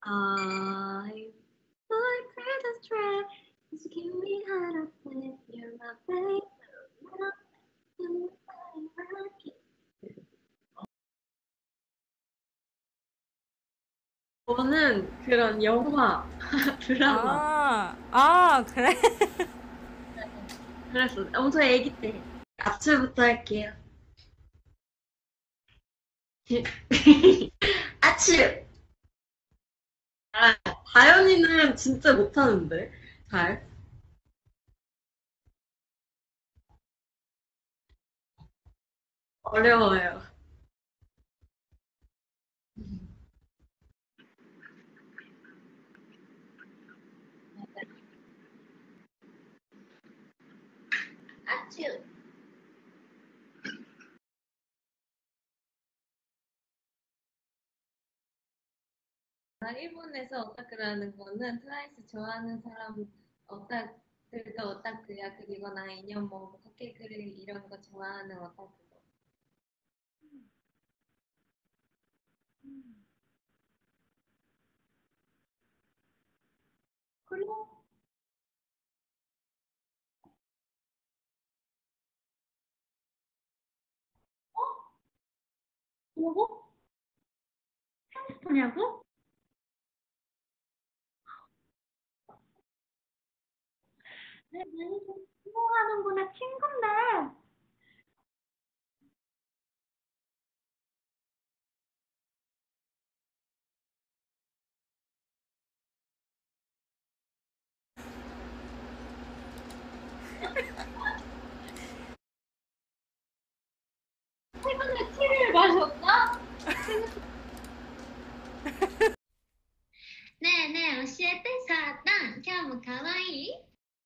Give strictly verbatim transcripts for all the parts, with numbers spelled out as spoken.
I fly through the strap. Just give me how to flip. You're my baby. 저는 그런 영화, 드라마. 아, 아, 그래? 그랬어. 엄청 애기 때. 아츠부터 할게요. 아츠! 아, 다현이는 진짜 못하는데. 잘. 어려워요. 아츠! 일본에서 오타쿠라는 거는 트와이스 좋아하는 사람 오타쿠가 오타쿠야. 그리고 나인년 뭐 헛개그를 이런 거 좋아하는 오타쿠. 그래? 뭐고? 햄스터냐고? 내 매니저 수긍하는구나. 친구인데. 최근에 티를 마셨나? ねえねえ教えてさ、ダン、今日もかわいい?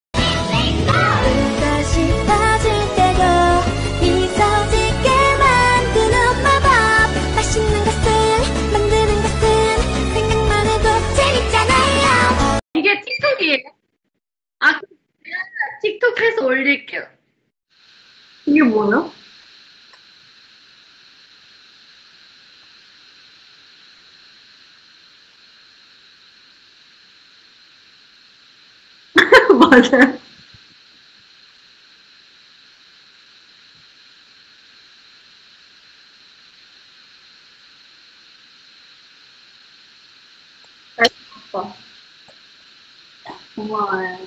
다시 빠질 때도 미소짓게 만드는 마법 맛있는 것을 만드는 것은 생각만 해도 재밌잖아요. 이게 틱톡이에요? 아, 그냥 틱톡해서 올릴게요. 이게 뭐야? 맞아요. 고마워요.